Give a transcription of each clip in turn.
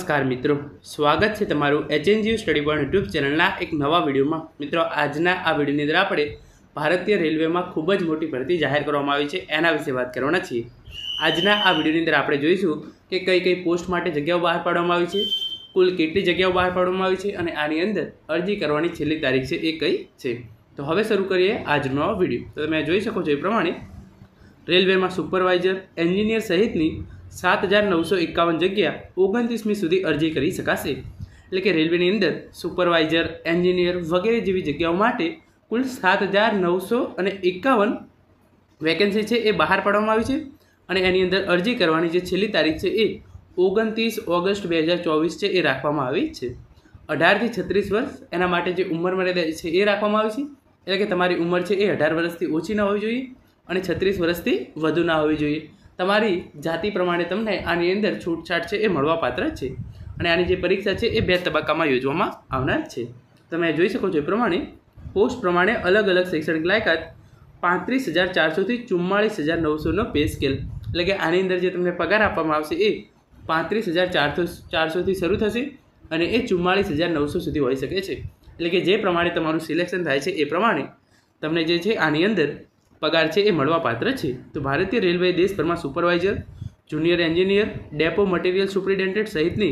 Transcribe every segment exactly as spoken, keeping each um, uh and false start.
नमस्कार मित्रों, स्वागत है तमारू HNGU study point YouTube channel एक नवा विडियो में। मित्रों, आजना आ विडियो ની અંદર આપણે ભારતીય રેલવેમાં ખૂબ જ મોટી ભરતી જાહેર કરવામાં આવી છે એના વિશે વાત કરવાના છીએ। આજના આ વિડિયોની અંદર આપણે જોઈશું કે કઈ કઈ પોસ્ટ માટે જગ્યાઓ બહાર પાડવામાં આવી છે, કુલ કેટલી જગ્યાઓ બહાર પાડવામાં આવી છે અને આની અંદર અરજી કરવાની છેલ્લી તારીખ છે એ કઈ છે। તો હવે શરૂ કરીએ આજનો વિડિયો। તો તમે જોઈ શકો છો એ પ્રમાણે રેલવેમાં સુપરવાઇઝર, એન્જિનિયર સહિતની सात हज़ार नौ सौ एकावन जग्या ओगणतीसमी सुधी अरजी करी शकाशे। एटले के रेलवेनी अंदर सुपरवाइजर, एन्जिनियर वगैरह जेवी जग्याओ माटे कुल सात हज़ार नौ सौ एकावन वेकेन्सी है ए बहार पाडवामां आवी छे अने एनी अंदर अरजी करवानी जे छेल्ली तारीख है ए ओगणतीस ऑगस्ट बे हज़ार चौवीस है ए राखवामां आवी छे। अठार थी छत्रीस वर्ष एना माटे जे उमर मर्यादा छे ए राखवामां आवी छे। एटले के तमारी उमर है ए अठार वर्षथी ओછી न होवी जोईए अने छत्रीस वर्षथी वधु न होवी जोईए। तमारी जाति प्रमाणे तमने आनी अंदर छूटछाट है ए मळवापात्र छे अने आनी जे परीक्षा है ए बे तबक्कामां योजवामां आवनार छे। तमे जोई शको छो ए प्रमाणे पोस्ट प्रमाणे अलग अलग शैक्षणिक लायकात पैंतीस हज़ार चार सौ थी चुम्मालीस हज़ार नौ सौ नो पे स्केल एटले के आनी अंदर जे तमने पगार आपवामां आवशे ए पैंतीस हज़ार चार सौ चार सौ थी शरू थशे अने ए चुम्मालीस हज़ार नौ सौ सुधी होई शके छे। एटले के जे प्रमाणे तमारुं सिलेक्शन थाय छे ए प्रमाणे तमने जे छे आनी अंदर पगार है ये मळवापात्र है। तो भारतीय रेलवे देशभर में supervisor, junior engineer, depot material superintendent सहितनी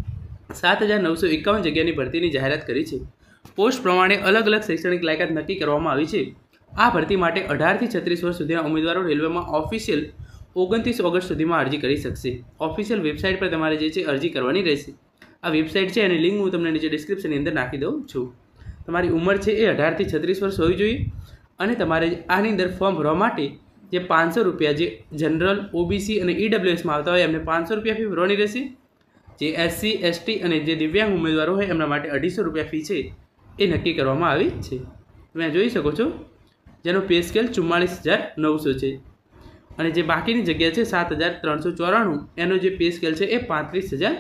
सात हज़ार नौ सौ एकावन जग्यानी भरतीनी जाहेरात करी है। पोस्ट प्रमाणे अलग अलग शैक्षणिक लायकात नक्की करवामां आवी छे। आ भरती माटे अठार थी छत्रीस वर्ष सुधीना उम्मीदवारों रेलवे में ऑफिशियल ओगणतीस ऑगस्ट सुधीमां अरजी करी शकशे। ऑफिशियल वेबसाइट पर तमारे जे छे अरजी करवानी रहेशे। आ वेबसाइट है एनी लिंक हूँ तमने नीचे डिस्क्रिप्शननी अंदर नाखी दऊं छुं। तमारी उमर है ए अठार थी छत्रीस वर्ष होवी जोईए અને તમારે આની અંદર ફોર્મ ભરવા માટે જે પાંચસો રૂપિયા જે જનરલ, ઓબીસી અને ઈડબ્લ્યુએસમાં આવતા હોય એમને પાંચસો રૂપિયા ફી ભરવાની રહેશે। જે એસસી, એસટી અને જે દિવ્યાંગ ઉમેદવારો હોય એમના માટે અઢીસો રૂપિયા ફી છે એ નક્કી કરવામાં આવી છે। તમે જોઈ શકો છો જેનો પે સ્કેલ ચુમ્માલીસ હજાર નવસો છે અને જે બાકીની જગ્યા છે સાત હજાર ત્રણસો ચોરાણું એનો જે પે સ્કેલ છે એ પાંત્રીસ હજાર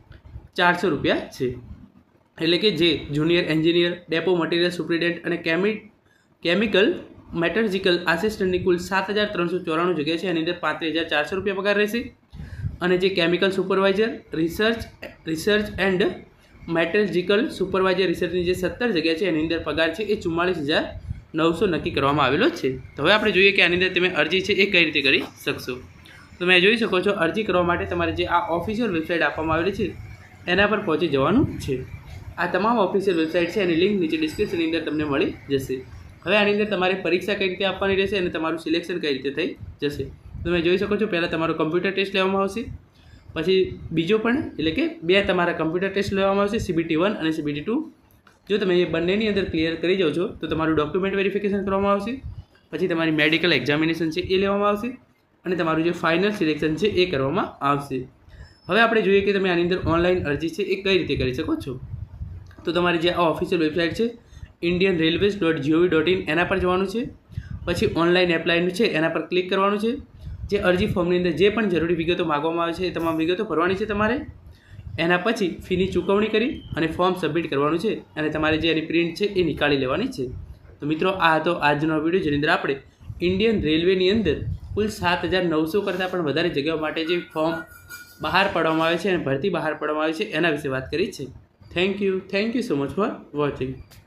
ચારસો રૂપિયા છે। એટલે કે જે junior engineer, depot material superintendent અને કેમિ केमिकल मेटर्जिकल आसिस्टंट की कुल सात हज़ार त्रणसो चौराणु जगह है अंदर पैंतीस हज़ार चार सौ रुपया पगार रहेशे अने जे chemical supervisor, research research and metallurgical supervisor research की सत्तर जगह है अंदर पगार है ये चुम्मालीस हज़ार नौ सौ नक्की करवामां आवेलो छे। तो हवे आपणे जोईए कि आनी अंदर तमे अरजी है ए कई रीते करी शकशो। तो मैं जोई शको छो अरजी करवा माटे तमारे जे आ ऑफिशियल वेबसाइट आपवामां आवेली छे एना पर पहोंची जवानुं छे। आ तमाम ऑफिशियल वेबसाइट है एनी लिंक नीचे डिस्क्रिप्शन अंदर तमने मळी जशे। હવે આની અંદર તમારે પરીક્ષા કઈ રીતે આપવાની રહેશે અને તમારું સિલેક્શન કઈ રીતે થઈ જશે। તમે જોઈ શકો છો પહેલાં તમારો કમ્પ્યુટર ટેસ્ટ લેવામાં આવશે, પછી બીજો પણ એટલે કે બે તમારા કમ્પ્યુટર ટેસ્ટ લેવામાં આવશે, સીબીટી વન અને સીબીટી ટુ। જો તમે એ બંનેની અંદર ક્લિયર કરી જાઓ છો તો તમારું ડોક્યુમેન્ટ વેરિફિકેશન કરવામાં આવશે, પછી તમારી મેડિકલ એક્ઝામિનેશન છે એ લેવામાં આવશે અને તમારું જે ફાઇનલ સિલેક્શન છે એ કરવામાં આવશે। હવે આપણે જોઈએ કે તમે આની અંદર ઓનલાઈન અરજી છે એ કઈ રીતે કરી શકો છો। તો તમારી જે આ ઓફિશિયલ વેબસાઇટ છે Indian railways dot G O V dot पर जवानुं छे, पछी ऑनलाइन एप्लायनुं छे एना पर क्लिक करवानुं छे। जे अरजी फॉर्मनी अंदर जे पण जरूरी विगतो मागवामां आवे छे ए तमाम विगतो भरवानी छे तमारे। एना पछी फीनी चूकवणी करी अने फॉर्म सबमिट करवानुं छे अने तमारे जे एनी प्रिंट छे ए निकाળી लेवानी छे। तो मित्रों, आ हतो आजनो विडियो जेनी अंदर आपणे इंडियन रेलवेनी अंदर कुल सात हज़ार नौ सौ करતાં પણ વધારે જગ્યાઓ માટે જે ફોર્મ બહાર પાડવામાં આવે છે અને ભરતી બહાર પાડવામાં આવે છે એના વિશે વાત કરી છે। Thank you thank you so much for watching.